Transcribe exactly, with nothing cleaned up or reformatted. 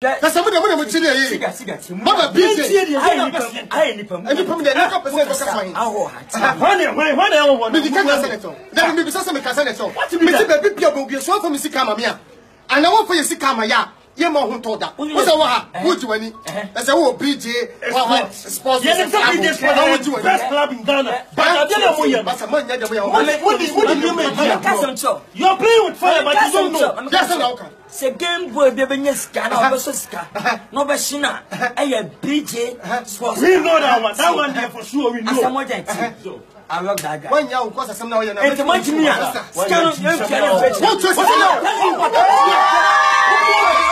That's somebody I'm going to tell you. Mama, B J, I ain't from any from the local percent of Cassine. Oh, when I want to be Senator. Let me be some Senator. What to be the people will be so from Sikamia. And I want for you Sikamaya. Yema who told that. What's our would you any? That's a whole B J sports. Yes, it's the best club in Ghana. But I don't know what's a man. What do you mean? You're playing with fire, but you don't know. That's an outcome. Se game boy bebe scanner versus scar. No bashina. I B J sports. We know that one. That one there for sure. We know. Someone that I love that guy. One year, of course, some now you're not. It's much me. Scanner, you can't.